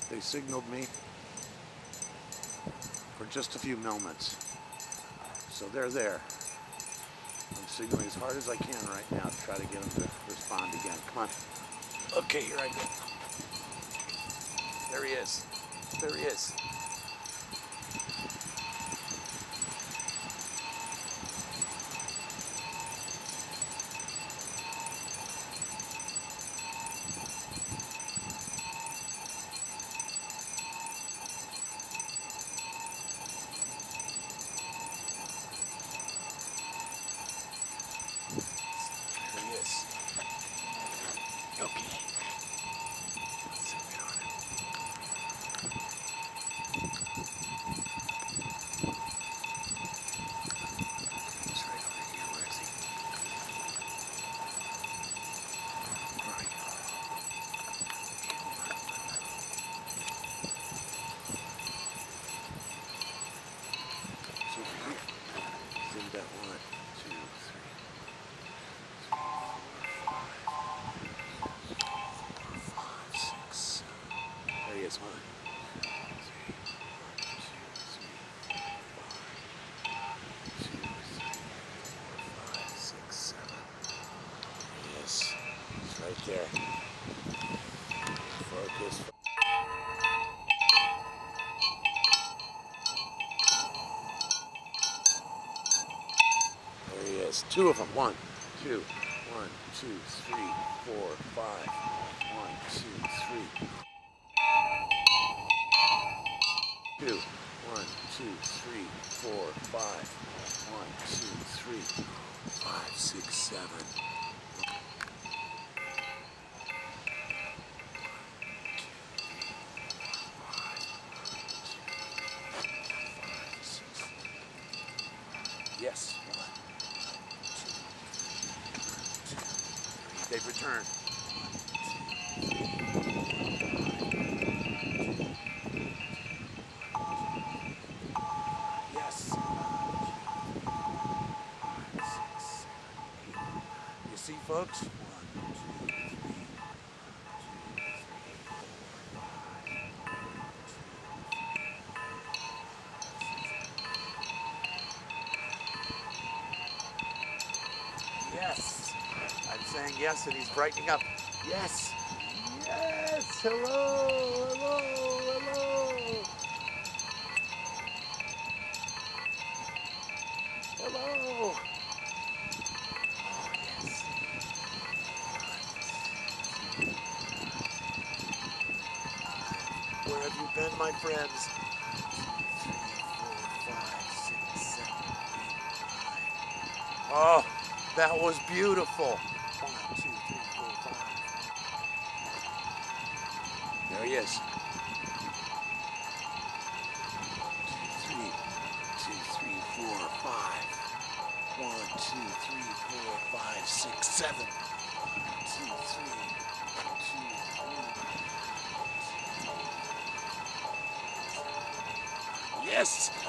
They signaled me for just a few moments. So they're there. I'm signaling as hard as I can right now to try to get them to respond again. Come on. Okay, here I go. There he is. There he is. There he is. Okay. Right there. Focus. There he is. Two of them. One, two. 1, 2, 3, 4, 5. 1, 2, 3. 2. 1, 2, 3, 4, 5. 1, 2, 3, 5, 6, 7. Yes. 1, 2, 3. They've returned. 1, 2, 3. Yes. 5, 6, 7, 8. You see, folks? 1, 2, 3. 1, 2, 3, 4, 5. Yes. I'm saying yes, and he's brightening up. Yes. Yes. Hello. Hello. Hello. Hello. Oh, yes. Where have you been, my friends? 2, 3, 4, 5, 6, 7, 8, 9. Oh, that was beautiful. 1, 2, 3, 4, 5. There he is. 2, 3, 4, 5. 1, 2, 3, 4, 5, 6, 7. 1, 2, 3, 2, 3. Yes!